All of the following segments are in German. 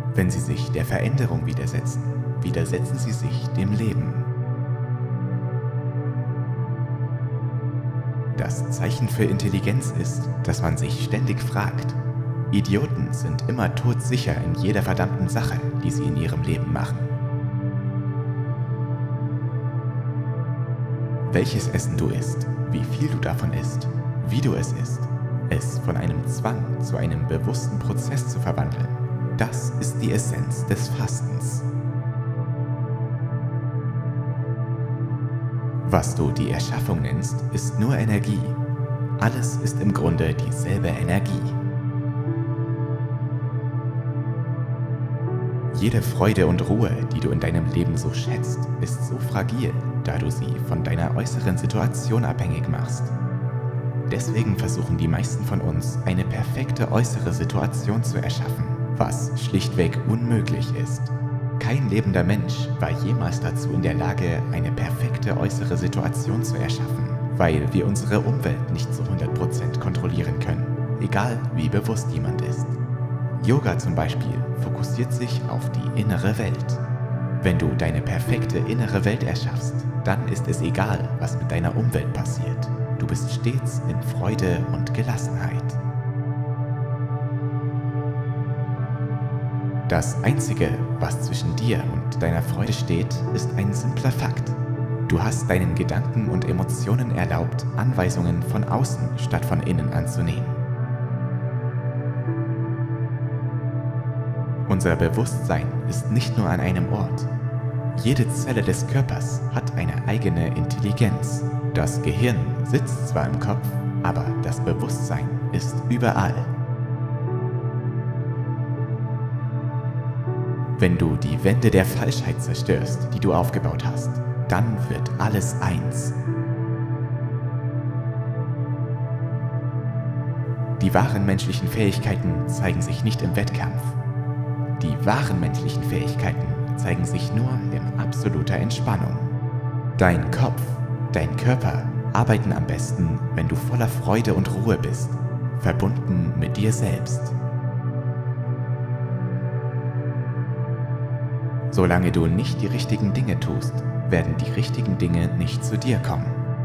Wenn Sie sich der Veränderung widersetzen, widersetzen Sie sich dem Leben. Das Zeichen für Intelligenz ist, dass man sich ständig fragt. Idioten sind immer todsicher in jeder verdammten Sache, die sie in ihrem Leben machen. Welches Essen du isst, wie viel du davon isst, wie du es isst, es von einem Zwang zu einem bewussten Prozess zu verwandeln, das ist die Essenz des Fastens. Was du die Erschaffung nennst, ist nur Energie. Alles ist im Grunde dieselbe Energie. Jede Freude und Ruhe, die du in deinem Leben so schätzt, ist so fragil, da du sie von deiner äußeren Situation abhängig machst. Deswegen versuchen die meisten von uns, eine perfekte äußere Situation zu erschaffen, was schlichtweg unmöglich ist. Kein lebender Mensch war jemals dazu in der Lage, eine perfekte äußere Situation zu erschaffen, weil wir unsere Umwelt nicht zu 100% kontrollieren können, egal wie bewusst jemand ist. Yoga zum Beispiel fokussiert sich auf die innere Welt. Wenn du deine perfekte innere Welt erschaffst, dann ist es egal, was mit deiner Umwelt passiert. Du bist stets in Freude und Gelassenheit. Das Einzige, was zwischen dir und deiner Freude steht, ist ein simpler Fakt. Du hast deinen Gedanken und Emotionen erlaubt, Anweisungen von außen statt von innen anzunehmen. Unser Bewusstsein ist nicht nur an einem Ort. Jede Zelle des Körpers hat eine eigene Intelligenz. Das Gehirn sitzt zwar im Kopf, aber das Bewusstsein ist überall. Wenn du die Wände der Falschheit zerstörst, die du aufgebaut hast, dann wird alles eins. Die wahren menschlichen Fähigkeiten zeigen sich nicht im Wettkampf. Die wahren menschlichen Fähigkeiten zeigen sich nur in absoluter Entspannung. Dein Kopf, dein Körper arbeiten am besten, wenn du voller Freude und Ruhe bist, verbunden mit dir selbst. Solange du nicht die richtigen Dinge tust, werden die richtigen Dinge nicht zu dir kommen.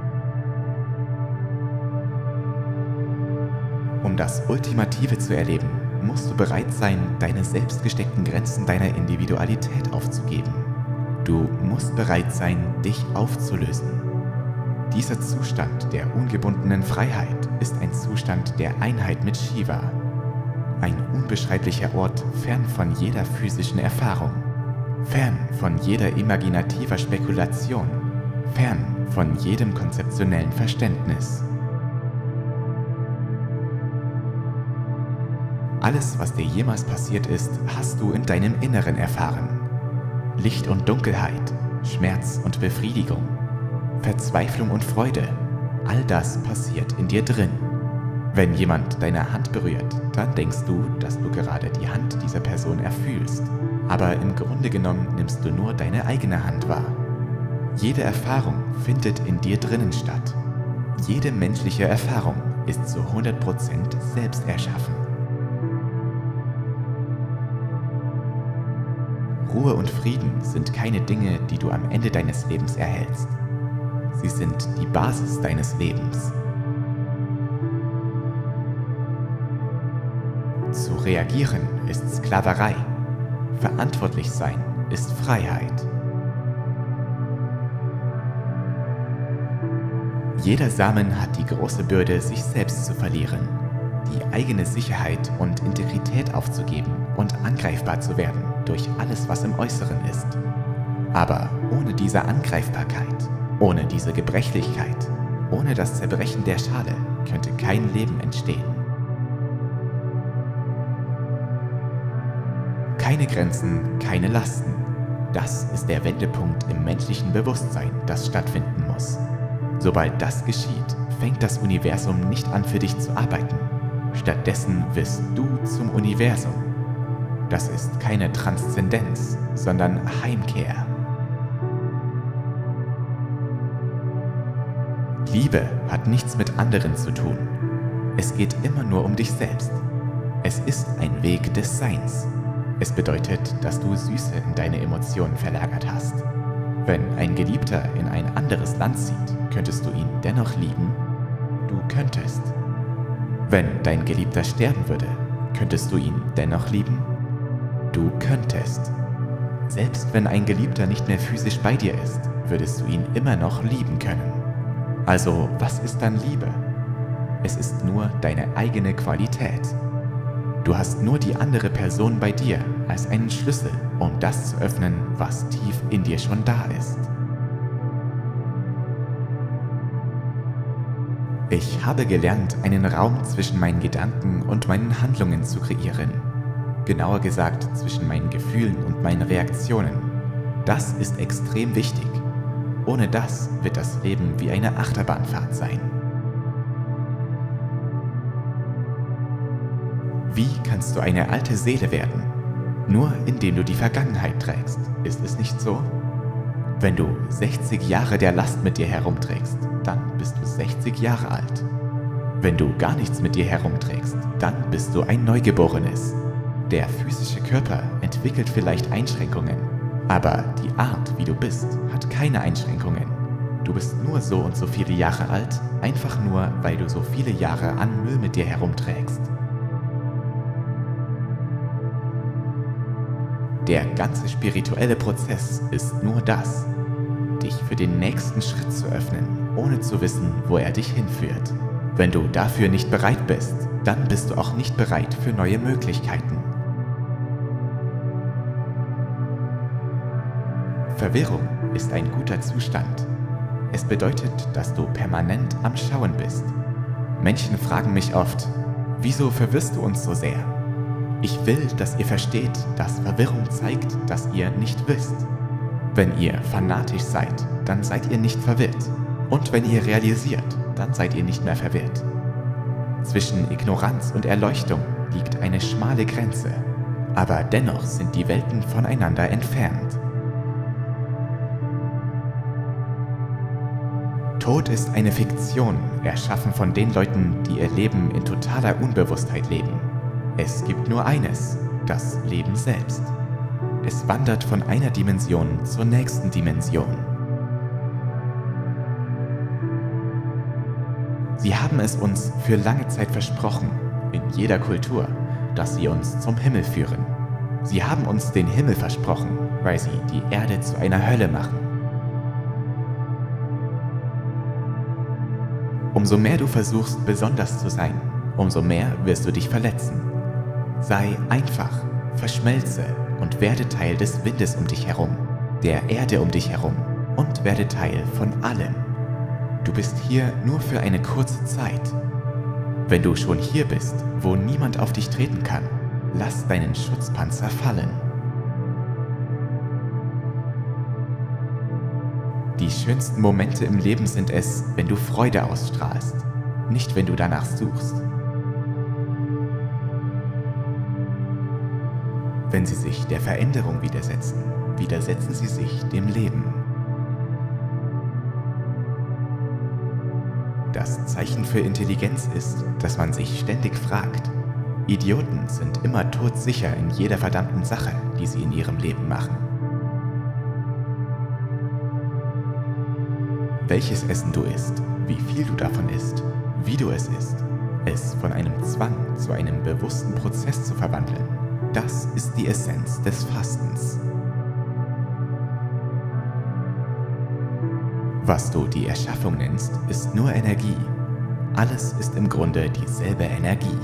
Um das Ultimative zu erleben, musst du bereit sein, deine selbst gesteckten Grenzen deiner Individualität aufzugeben. Du musst bereit sein, dich aufzulösen. Dieser Zustand der ungebundenen Freiheit ist ein Zustand der Einheit mit Shiva. Ein unbeschreiblicher Ort fern von jeder physischen Erfahrung, fern von jeder imaginativer Spekulation, fern von jedem konzeptionellen Verständnis. Alles, was dir jemals passiert ist, hast du in deinem Inneren erfahren. Licht und Dunkelheit, Schmerz und Befriedigung, Verzweiflung und Freude, all das passiert in dir drin. Wenn jemand deine Hand berührt, dann denkst du, dass du gerade die Hand dieser Person erfühlst. Aber im Grunde genommen nimmst du nur deine eigene Hand wahr. Jede Erfahrung findet in dir drinnen statt. Jede menschliche Erfahrung ist zu 100% selbst erschaffen. Ruhe und Frieden sind keine Dinge, die du am Ende deines Lebens erhältst. Sie sind die Basis deines Lebens. Zu reagieren ist Sklaverei. Verantwortlich sein ist Freiheit. Jeder Samen hat die große Bürde, sich selbst zu verlieren, die eigene Sicherheit und Integrität aufzugeben und angreifbar zu werden durch alles, was im Äußeren ist. Aber ohne diese Angreifbarkeit, ohne diese Gebrechlichkeit, ohne das Zerbrechen der Schale könnte kein Leben entstehen. Keine Grenzen, keine Lasten. Das ist der Wendepunkt im menschlichen Bewusstsein, das stattfinden muss. Sobald das geschieht, fängt das Universum nicht an, für dich zu arbeiten. Stattdessen wirst du zum Universum. Das ist keine Transzendenz, sondern Heimkehr. Liebe hat nichts mit anderen zu tun. Es geht immer nur um dich selbst. Es ist ein Weg des Seins. Es bedeutet, dass du Süße in deine Emotionen verlagert hast. Wenn ein Geliebter in ein anderes Land zieht, könntest du ihn dennoch lieben? Du könntest. Wenn dein Geliebter sterben würde, könntest du ihn dennoch lieben? Du könntest. Selbst wenn ein Geliebter nicht mehr physisch bei dir ist, würdest du ihn immer noch lieben können. Also, was ist dann Liebe? Es ist nur deine eigene Qualität. Du hast nur die andere Person bei dir als einen Schlüssel, um das zu öffnen, was tief in dir schon da ist. Ich habe gelernt, einen Raum zwischen meinen Gedanken und meinen Handlungen zu kreieren. Genauer gesagt, zwischen meinen Gefühlen und meinen Reaktionen. Das ist extrem wichtig. Ohne das wird das Leben wie eine Achterbahnfahrt sein. Wie kannst du eine alte Seele werden? Nur indem du die Vergangenheit trägst, ist es nicht so? Wenn du 60 Jahre der Last mit dir herumträgst, dann bist du 60 Jahre alt. Wenn du gar nichts mit dir herumträgst, dann bist du ein Neugeborenes. Der physische Körper entwickelt vielleicht Einschränkungen, aber die Art, wie du bist, hat keine Einschränkungen. Du bist nur so und so viele Jahre alt, einfach nur, weil du so viele Jahre an Müll mit dir herumträgst. Der ganze spirituelle Prozess ist nur das, dich für den nächsten Schritt zu öffnen, ohne zu wissen, wo er dich hinführt. Wenn du dafür nicht bereit bist, dann bist du auch nicht bereit für neue Möglichkeiten. Verwirrung ist ein guter Zustand. Es bedeutet, dass du permanent am Schauen bist. Menschen fragen mich oft, wieso verwirrst du uns so sehr? Ich will, dass ihr versteht, dass Verwirrung zeigt, dass ihr nicht wisst. Wenn ihr fanatisch seid, dann seid ihr nicht verwirrt. Und wenn ihr realisiert, dann seid ihr nicht mehr verwirrt. Zwischen Ignoranz und Erleuchtung liegt eine schmale Grenze, aber dennoch sind die Welten voneinander entfernt. Tod ist eine Fiktion, erschaffen von den Leuten, die ihr Leben in totaler Unbewusstheit leben. Es gibt nur eines, das Leben selbst. Es wandert von einer Dimension zur nächsten Dimension. Sie haben es uns für lange Zeit versprochen, in jeder Kultur, dass sie uns zum Himmel führen. Sie haben uns den Himmel versprochen, weil sie die Erde zu einer Hölle machen. Umso mehr du versuchst, besonders zu sein, umso mehr wirst du dich verletzen. Sei einfach, verschmelze und werde Teil des Windes um dich herum, der Erde um dich herum und werde Teil von allem. Du bist hier nur für eine kurze Zeit. Wenn du schon hier bist, wo niemand auf dich treten kann, lass deinen Schutzpanzer fallen. Die schönsten Momente im Leben sind es, wenn du Freude ausstrahlst, nicht wenn du danach suchst. Wenn sie sich der Veränderung widersetzen, widersetzen sie sich dem Leben. Das Zeichen für Intelligenz ist, dass man sich ständig fragt. Idioten sind immer todsicher in jeder verdammten Sache, die sie in ihrem Leben machen. Welches Essen du isst, wie viel du davon isst, wie du es isst, es von einem Zwang zu einem bewussten Prozess zu verwandeln, das ist die Essenz des Fastens. Was du die Erschaffung nennst, ist nur Energie. Alles ist im Grunde dieselbe Energie.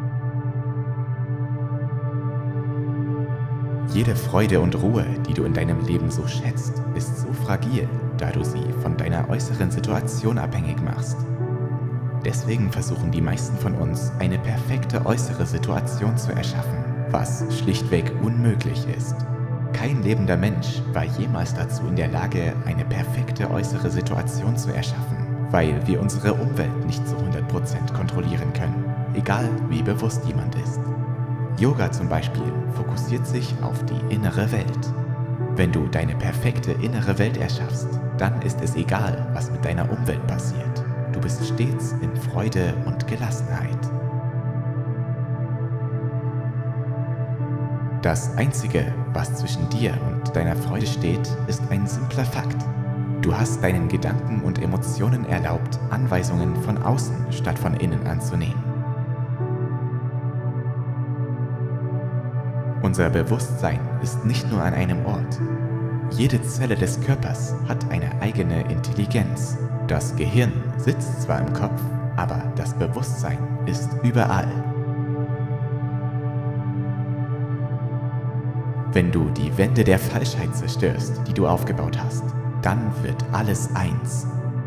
Jede Freude und Ruhe, die du in deinem Leben so schätzt, ist so fragil, da du sie von deiner äußeren Situation abhängig machst. Deswegen versuchen die meisten von uns, eine perfekte äußere Situation zu erschaffen, was schlichtweg unmöglich ist. Kein lebender Mensch war jemals dazu in der Lage, eine perfekte äußere Situation zu erschaffen, weil wir unsere Umwelt nicht zu 100% kontrollieren können, egal wie bewusst jemand ist. Yoga zum Beispiel fokussiert sich auf die innere Welt. Wenn du deine perfekte innere Welt erschaffst, dann ist es egal, was mit deiner Umwelt passiert. Du bist stets in Freude und Gelassenheit. Das Einzige, was zwischen dir und deiner Freude steht, ist ein simpler Fakt. Du hast deinen Gedanken und Emotionen erlaubt, Anweisungen von außen statt von innen anzunehmen. Unser Bewusstsein ist nicht nur an einem Ort. Jede Zelle des Körpers hat eine eigene Intelligenz. Das Gehirn sitzt zwar im Kopf, aber das Bewusstsein ist überall. Wenn du die Wände der Falschheit zerstörst, die du aufgebaut hast, dann wird alles eins.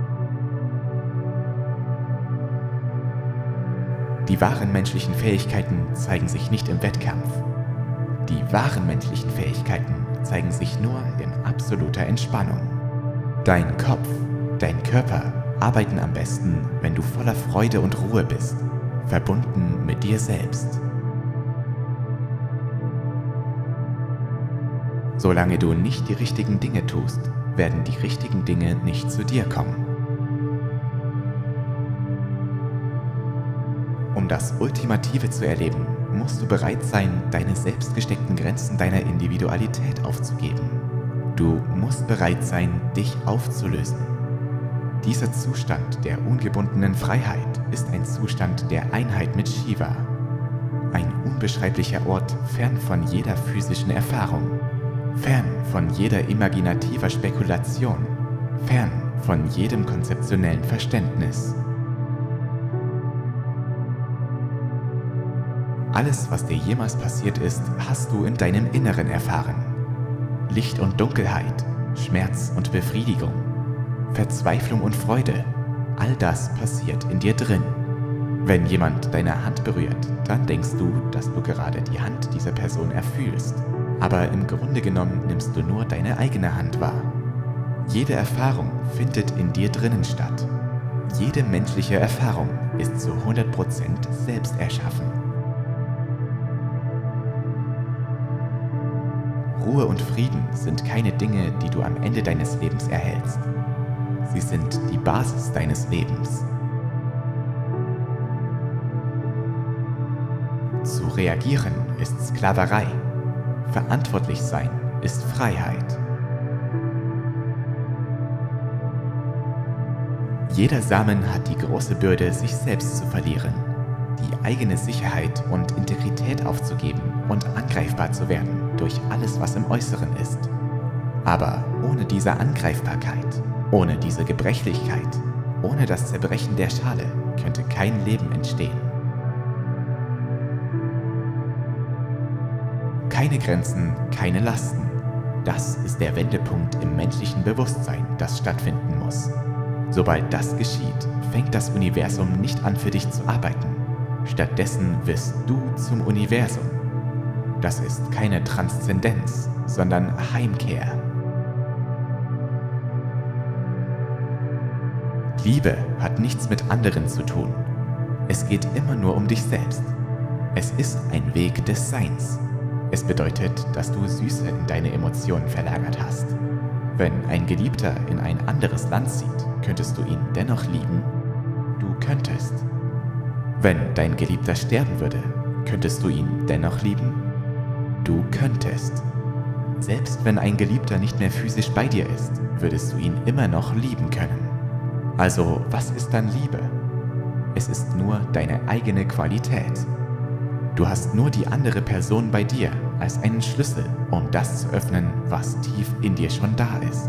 Die wahren menschlichen Fähigkeiten zeigen sich nicht im Wettkampf. Die wahren menschlichen Fähigkeiten zeigen sich nur in absoluter Entspannung. Dein Kopf, dein Körper arbeiten am besten, wenn du voller Freude und Ruhe bist, verbunden mit dir selbst. Solange du nicht die richtigen Dinge tust, werden die richtigen Dinge nicht zu dir kommen. Um das Ultimative zu erleben, musst du bereit sein, deine selbst gesteckten Grenzen deiner Individualität aufzugeben. Du musst bereit sein, dich aufzulösen. Dieser Zustand der ungebundenen Freiheit ist ein Zustand der Einheit mit Shiva. Ein unbeschreiblicher Ort fern von jeder physischen Erfahrung. Fern von jeder imaginativer Spekulation, fern von jedem konzeptionellen Verständnis. Alles, was dir jemals passiert ist, hast du in deinem Inneren erfahren. Licht und Dunkelheit, Schmerz und Befriedigung, Verzweiflung und Freude, all das passiert in dir drin. Wenn jemand deine Hand berührt, dann denkst du, dass du gerade die Hand dieser Person erfühlst. Aber im Grunde genommen nimmst du nur deine eigene Hand wahr. Jede Erfahrung findet in dir drinnen statt. Jede menschliche Erfahrung ist zu 100% selbst erschaffen. Ruhe und Frieden sind keine Dinge, die du am Ende deines Lebens erhältst. Sie sind die Basis deines Lebens. Zu reagieren ist Sklaverei. Verantwortlich sein ist Freiheit. Jeder Samen hat die große Bürde, sich selbst zu verlieren, die eigene Sicherheit und Integrität aufzugeben und angreifbar zu werden durch alles, was im Äußeren ist. Aber ohne diese Angreifbarkeit, ohne diese Gebrechlichkeit, ohne das Zerbrechen der Schale könnte kein Leben entstehen. Keine Grenzen, keine Lasten. Das ist der Wendepunkt im menschlichen Bewusstsein, das stattfinden muss. Sobald das geschieht, fängt das Universum nicht an, für dich zu arbeiten. Stattdessen wirst du zum Universum. Das ist keine Transzendenz, sondern Heimkehr. Liebe hat nichts mit anderen zu tun. Es geht immer nur um dich selbst. Es ist ein Weg des Seins. Es bedeutet, dass du Süße in deine Emotionen verlagert hast. Wenn ein Geliebter in ein anderes Land zieht, könntest du ihn dennoch lieben? Du könntest. Wenn dein Geliebter sterben würde, könntest du ihn dennoch lieben? Du könntest. Selbst wenn ein Geliebter nicht mehr physisch bei dir ist, würdest du ihn immer noch lieben können. Also, was ist dann Liebe? Es ist nur deine eigene Qualität. Du hast nur die andere Person bei dir als einen Schlüssel, um das zu öffnen, was tief in dir schon da ist.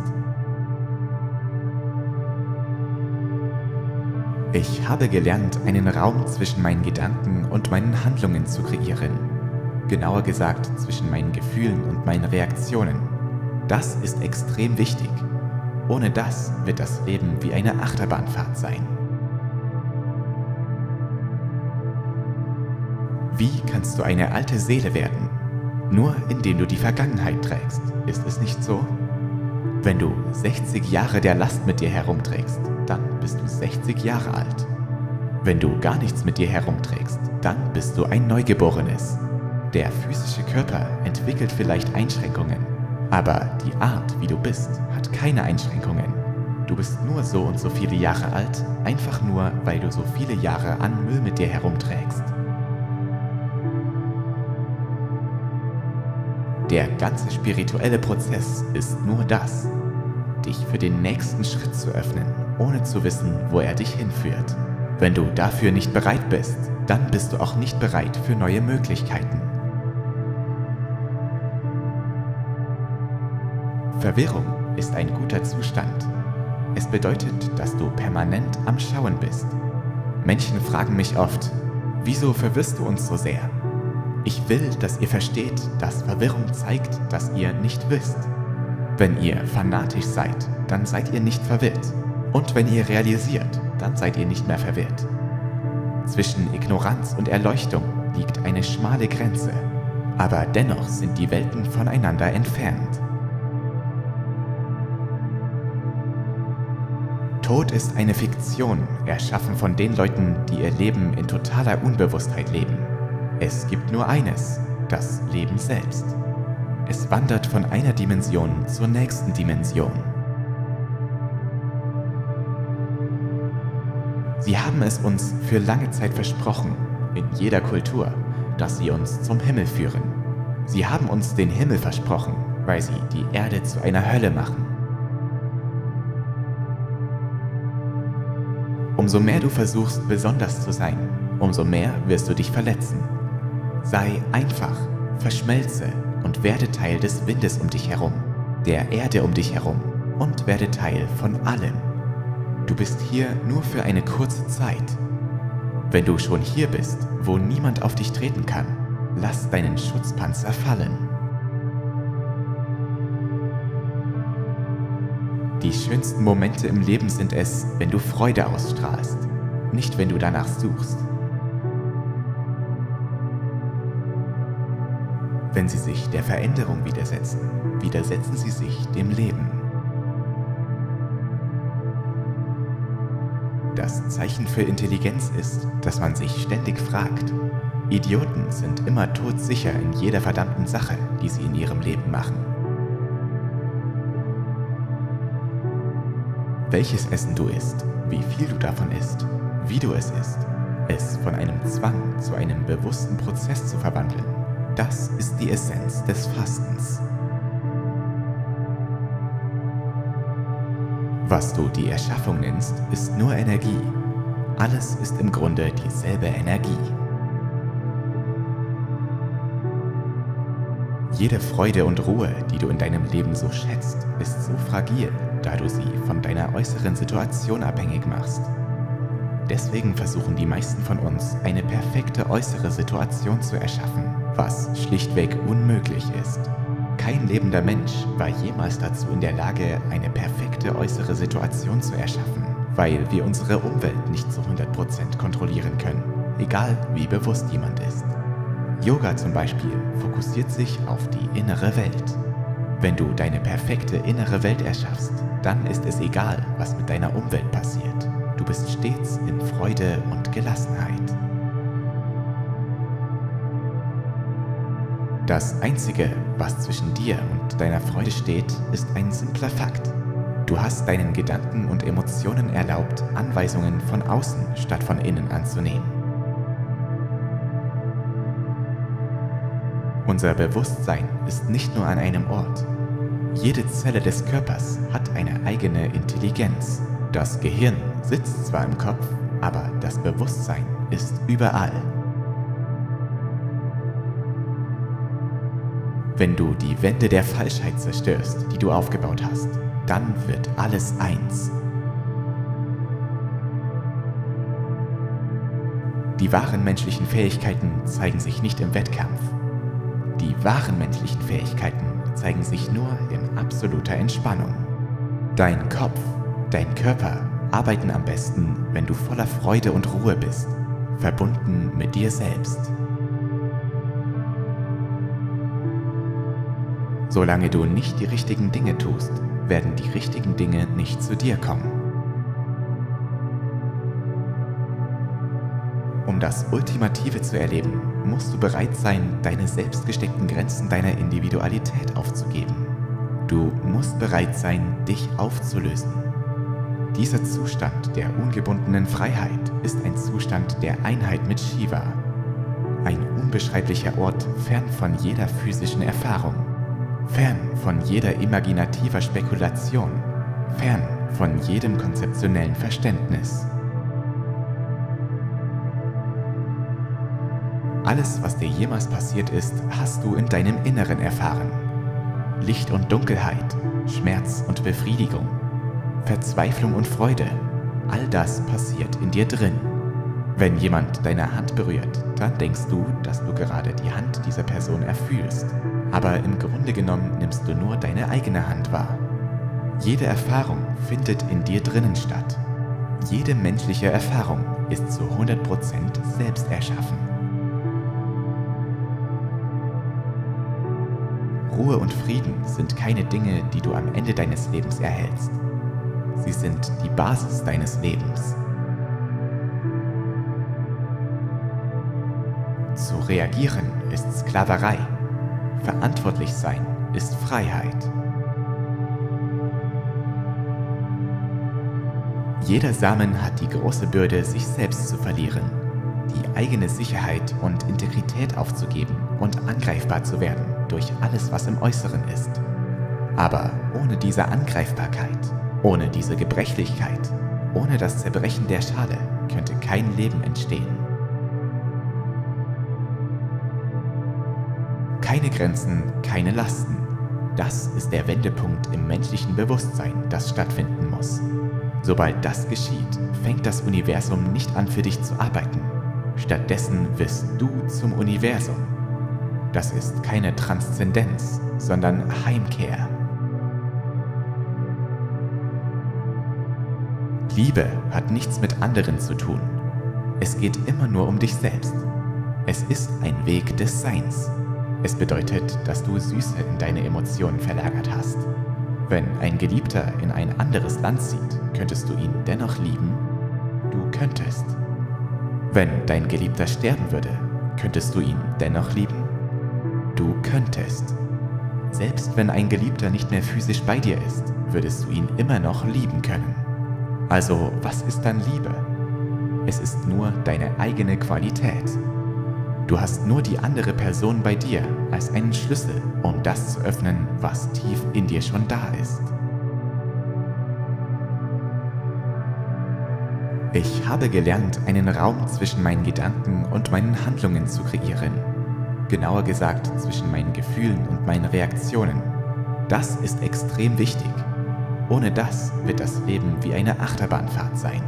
Ich habe gelernt, einen Raum zwischen meinen Gedanken und meinen Handlungen zu kreieren. Genauer gesagt, zwischen meinen Gefühlen und meinen Reaktionen. Das ist extrem wichtig. Ohne das wird das Leben wie eine Achterbahnfahrt sein. Wie kannst du eine alte Seele werden? Nur indem du die Vergangenheit trägst, ist es nicht so? Wenn du 60 Jahre der Last mit dir herumträgst, dann bist du 60 Jahre alt. Wenn du gar nichts mit dir herumträgst, dann bist du ein Neugeborenes. Der physische Körper entwickelt vielleicht Einschränkungen, aber die Art, wie du bist, hat keine Einschränkungen. Du bist nur so und so viele Jahre alt, einfach nur, weil du so viele Jahre an Müll mit dir herumträgst. Der ganze spirituelle Prozess ist nur das, dich für den nächsten Schritt zu öffnen, ohne zu wissen, wo er dich hinführt. Wenn du dafür nicht bereit bist, dann bist du auch nicht bereit für neue Möglichkeiten. Verwirrung ist ein guter Zustand. Es bedeutet, dass du permanent am Schauen bist. Menschen fragen mich oft, wieso verwirrst du uns so sehr? Ich will, dass ihr versteht, dass Verwirrung zeigt, dass ihr nicht wisst. Wenn ihr fanatisch seid, dann seid ihr nicht verwirrt. Und wenn ihr realisiert, dann seid ihr nicht mehr verwirrt. Zwischen Ignoranz und Erleuchtung liegt eine schmale Grenze, aber dennoch sind die Welten voneinander entfernt. Tod ist eine Fiktion, erschaffen von den Leuten, die ihr Leben in totaler Unbewusstheit leben. Es gibt nur eines, das Leben selbst. Es wandert von einer Dimension zur nächsten Dimension. Sie haben es uns für lange Zeit versprochen, in jeder Kultur, dass sie uns zum Himmel führen. Sie haben uns den Himmel versprochen, weil sie die Erde zu einer Hölle machen. Umso mehr du versuchst, besonders zu sein, umso mehr wirst du dich verletzen. Sei einfach, verschmelze und werde Teil des Windes um dich herum, der Erde um dich herum und werde Teil von allem. Du bist hier nur für eine kurze Zeit. Wenn du schon hier bist, wo niemand auf dich treten kann, lass deinen Schutzpanzer fallen. Die schönsten Momente im Leben sind es, wenn du Freude ausstrahlst, nicht wenn du danach suchst. Wenn sie sich der Veränderung widersetzen, widersetzen sie sich dem Leben. Das Zeichen für Intelligenz ist, dass man sich ständig fragt. Idioten sind immer todsicher in jeder verdammten Sache, die sie in ihrem Leben machen. Welches Essen du isst, wie viel du davon isst, wie du es isst, es von einem Zwang zu einem bewussten Prozess zu verwandeln, das ist die Essenz des Fastens. Was du die Erschaffung nennst, ist nur Energie. Alles ist im Grunde dieselbe Energie. Jede Freude und Ruhe, die du in deinem Leben so schätzt, ist so fragil, da du sie von deiner äußeren Situation abhängig machst. Deswegen versuchen die meisten von uns, eine perfekte äußere Situation zu erschaffen, was schlichtweg unmöglich ist. Kein lebender Mensch war jemals dazu in der Lage, eine perfekte äußere Situation zu erschaffen, weil wir unsere Umwelt nicht zu 100% kontrollieren können, egal wie bewusst jemand ist. Yoga zum Beispiel fokussiert sich auf die innere Welt. Wenn du deine perfekte innere Welt erschaffst, dann ist es egal, was mit deiner Umwelt passiert. Du bist stets in Freude und Gelassenheit. Das Einzige, was zwischen dir und deiner Freude steht, ist ein simpler Fakt. Du hast deinen Gedanken und Emotionen erlaubt, Anweisungen von außen statt von innen anzunehmen. Unser Bewusstsein ist nicht nur an einem Ort. Jede Zelle des Körpers hat eine eigene Intelligenz. Das Gehirn sitzt zwar im Kopf, aber das Bewusstsein ist überall. Wenn du die Wände der Falschheit zerstörst, die du aufgebaut hast, dann wird alles eins. Die wahren menschlichen Fähigkeiten zeigen sich nicht im Wettkampf. Die wahren menschlichen Fähigkeiten zeigen sich nur in absoluter Entspannung. Dein Kopf, dein Körper arbeiten am besten, wenn du voller Freude und Ruhe bist, verbunden mit dir selbst. Solange du nicht die richtigen Dinge tust, werden die richtigen Dinge nicht zu dir kommen. Um das Ultimative zu erleben, musst du bereit sein, deine selbst gesteckten Grenzen deiner Individualität aufzugeben. Du musst bereit sein, dich aufzulösen. Dieser Zustand der ungebundenen Freiheit ist ein Zustand der Einheit mit Shiva. Ein unbeschreiblicher Ort fern von jeder physischen Erfahrung, Fern von jeder imaginativer Spekulation, fern von jedem konzeptionellen Verständnis. Alles, was dir jemals passiert ist, hast du in deinem Inneren erfahren. Licht und Dunkelheit, Schmerz und Befriedigung, Verzweiflung und Freude, all das passiert in dir drin. Wenn jemand deine Hand berührt, dann denkst du, dass du gerade die Hand dieser Person erfühlst. Aber im Grunde genommen nimmst du nur deine eigene Hand wahr. Jede Erfahrung findet in dir drinnen statt. Jede menschliche Erfahrung ist zu 100% selbst erschaffen. Ruhe und Frieden sind keine Dinge, die du am Ende deines Lebens erhältst. Sie sind die Basis deines Lebens. Zu reagieren ist Sklaverei. Verantwortlich sein ist Freiheit. Jeder Samen hat die große Bürde, sich selbst zu verlieren, die eigene Sicherheit und Integrität aufzugeben und angreifbar zu werden durch alles, was im Äußeren ist. Aber ohne diese Angreifbarkeit, ohne diese Gebrechlichkeit, ohne das Zerbrechen der Schale könnte kein Leben entstehen. Keine Grenzen, keine Lasten. Das ist der Wendepunkt im menschlichen Bewusstsein, das stattfinden muss. Sobald das geschieht, fängt das Universum nicht an, für dich zu arbeiten. Stattdessen wirst du zum Universum. Das ist keine Transzendenz, sondern Heimkehr. Liebe hat nichts mit anderen zu tun. Es geht immer nur um dich selbst. Es ist ein Weg des Seins. Es bedeutet, dass du Süße in deine Emotionen verlagert hast. Wenn ein Geliebter in ein anderes Land zieht, könntest du ihn dennoch lieben? Du könntest. Wenn dein Geliebter sterben würde, könntest du ihn dennoch lieben? Du könntest. Selbst wenn ein Geliebter nicht mehr physisch bei dir ist, würdest du ihn immer noch lieben können. Also, was ist dann Liebe? Es ist nur deine eigene Qualität. Du hast nur die andere Person bei dir als einen Schlüssel, um das zu öffnen, was tief in dir schon da ist. Ich habe gelernt, einen Raum zwischen meinen Gedanken und meinen Handlungen zu kreieren. Genauer gesagt, zwischen meinen Gefühlen und meinen Reaktionen. Das ist extrem wichtig. Ohne das wird das Leben wie eine Achterbahnfahrt sein.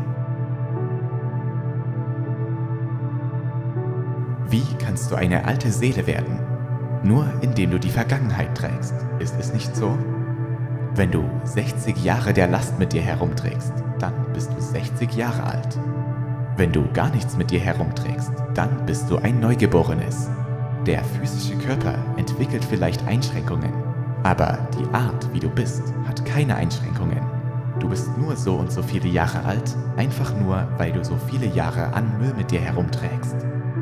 Wie kannst du eine alte Seele werden? Nur indem du die Vergangenheit trägst, ist es nicht so? Wenn du 60 Jahre der Last mit dir herumträgst, dann bist du 60 Jahre alt. Wenn du gar nichts mit dir herumträgst, dann bist du ein Neugeborenes. Der physische Körper entwickelt vielleicht Einschränkungen, aber die Art, wie du bist, hat keine Einschränkungen. Du bist nur so und so viele Jahre alt, einfach nur, weil du so viele Jahre an Müll mit dir herumträgst.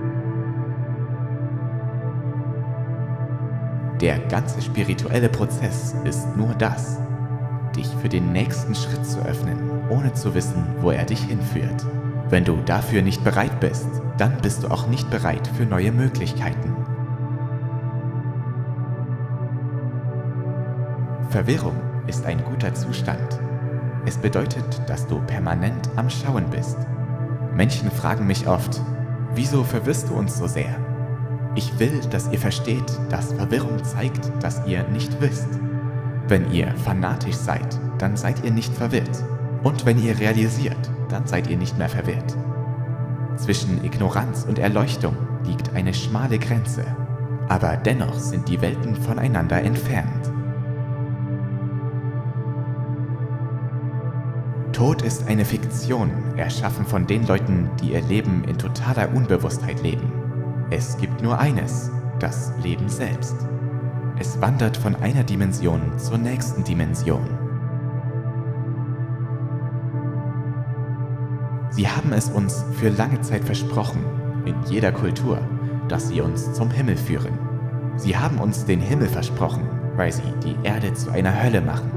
Der ganze spirituelle Prozess ist nur das, dich für den nächsten Schritt zu öffnen, ohne zu wissen, wo er dich hinführt. Wenn du dafür nicht bereit bist, dann bist du auch nicht bereit für neue Möglichkeiten. Verwirrung ist ein guter Zustand. Es bedeutet, dass du permanent am Schauen bist. Menschen fragen mich oft, wieso verwirrst du uns so sehr? Ich will, dass ihr versteht, dass Verwirrung zeigt, dass ihr nicht wisst. Wenn ihr fanatisch seid, dann seid ihr nicht verwirrt. Und wenn ihr realisiert, dann seid ihr nicht mehr verwirrt. Zwischen Ignoranz und Erleuchtung liegt eine schmale Grenze, aber dennoch sind die Welten voneinander entfernt. Tod ist eine Fiktion, erschaffen von den Leuten, die ihr Leben in totaler Unbewusstheit leben. Es gibt nur eines, das Leben selbst. Es wandert von einer Dimension zur nächsten Dimension. Sie haben es uns für lange Zeit versprochen, in jeder Kultur, dass sie uns zum Himmel führen. Sie haben uns den Himmel versprochen, weil sie die Erde zu einer Hölle machen.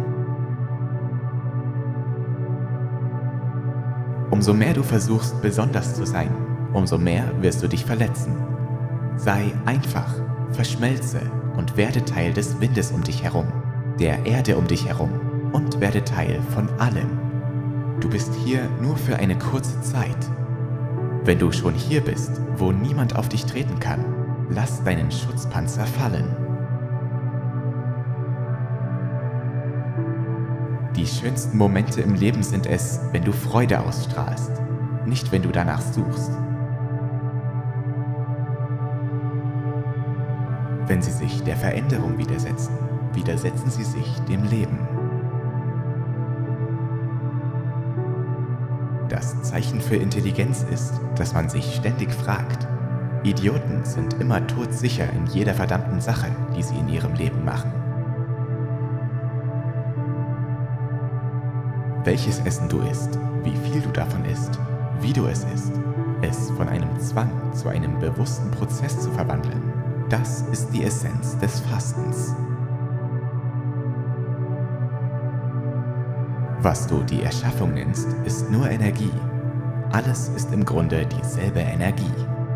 Umso mehr du versuchst, besonders zu sein, umso mehr wirst du dich verletzen. Sei einfach, verschmelze und werde Teil des Windes um dich herum, der Erde um dich herum und werde Teil von allem. Du bist hier nur für eine kurze Zeit. Wenn du schon hier bist, wo niemand auf dich treten kann, lass deinen Schutzpanzer fallen. Die schönsten Momente im Leben sind es, wenn du Freude ausstrahlst, nicht wenn du danach suchst. Wenn sie sich der Veränderung widersetzen, widersetzen sie sich dem Leben. Das Zeichen für Intelligenz ist, dass man sich ständig fragt. Idioten sind immer todsicher in jeder verdammten Sache, die sie in ihrem Leben machen. Welches Essen du isst, wie viel du davon isst, wie du es isst, es von einem Zwang zu einem bewussten Prozess zu verwandeln, das ist die Essenz des Fastens. Was du die Erschaffung nennst, ist nur Energie. Alles ist im Grunde dieselbe Energie.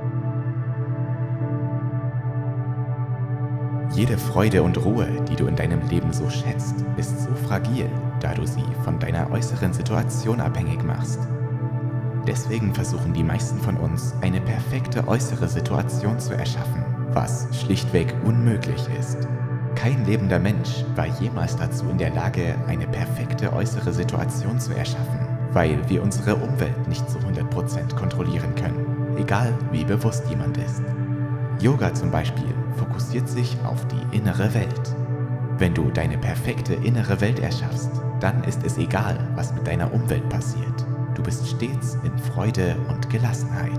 Jede Freude und Ruhe, die du in deinem Leben so schätzt, ist so fragil, da du sie von deiner äußeren Situation abhängig machst. Deswegen versuchen die meisten von uns, eine perfekte äußere Situation zu erschaffen, was schlichtweg unmöglich ist. Kein lebender Mensch war jemals dazu in der Lage, eine perfekte äußere Situation zu erschaffen, weil wir unsere Umwelt nicht zu 100% kontrollieren können, egal wie bewusst jemand ist. Yoga zum Beispiel fokussiert sich auf die innere Welt. Wenn du deine perfekte innere Welt erschaffst, dann ist es egal, was mit deiner Umwelt passiert. Du bist stets in Freude und Gelassenheit.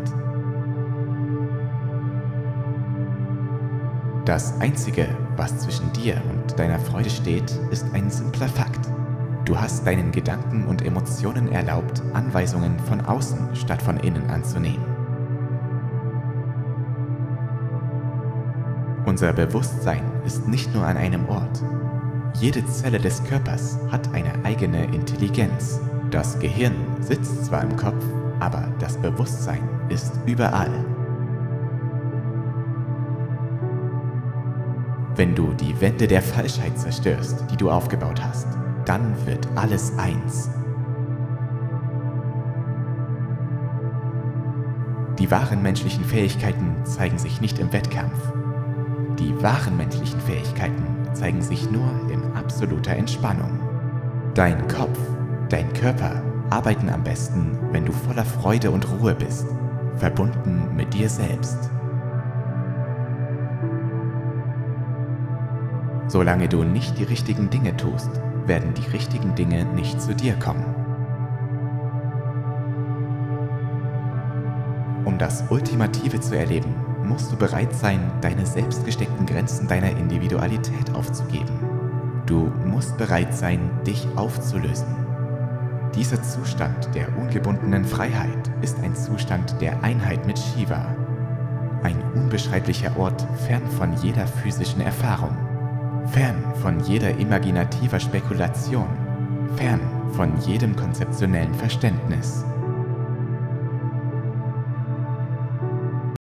Das Einzige, was zwischen dir und deiner Freude steht, ist ein simpler Fakt. Du hast deinen Gedanken und Emotionen erlaubt, Anweisungen von außen statt von innen anzunehmen. Unser Bewusstsein ist nicht nur an einem Ort. Jede Zelle des Körpers hat eine eigene Intelligenz. Das Gehirn sitzt zwar im Kopf, aber das Bewusstsein ist überall. Wenn du die Wände der Falschheit zerstörst, die du aufgebaut hast, dann wird alles eins. Die wahren menschlichen Fähigkeiten zeigen sich nicht im Wettkampf. Die wahren menschlichen Fähigkeiten zeigen sich nur in absoluter Entspannung. Dein Kopf, dein Körper arbeiten am besten, wenn du voller Freude und Ruhe bist, verbunden mit dir selbst. Solange du nicht die richtigen Dinge tust, werden die richtigen Dinge nicht zu dir kommen. Um das Ultimative zu erleben, musst du bereit sein, deine selbst gesteckten Grenzen deiner Individualität aufzugeben. Du musst bereit sein, dich aufzulösen. Dieser Zustand der ungebundenen Freiheit ist ein Zustand der Einheit mit Shiva. Ein unbeschreiblicher Ort fern von jeder physischen Erfahrung. Fern von jeder imaginativer Spekulation, fern von jedem konzeptionellen Verständnis.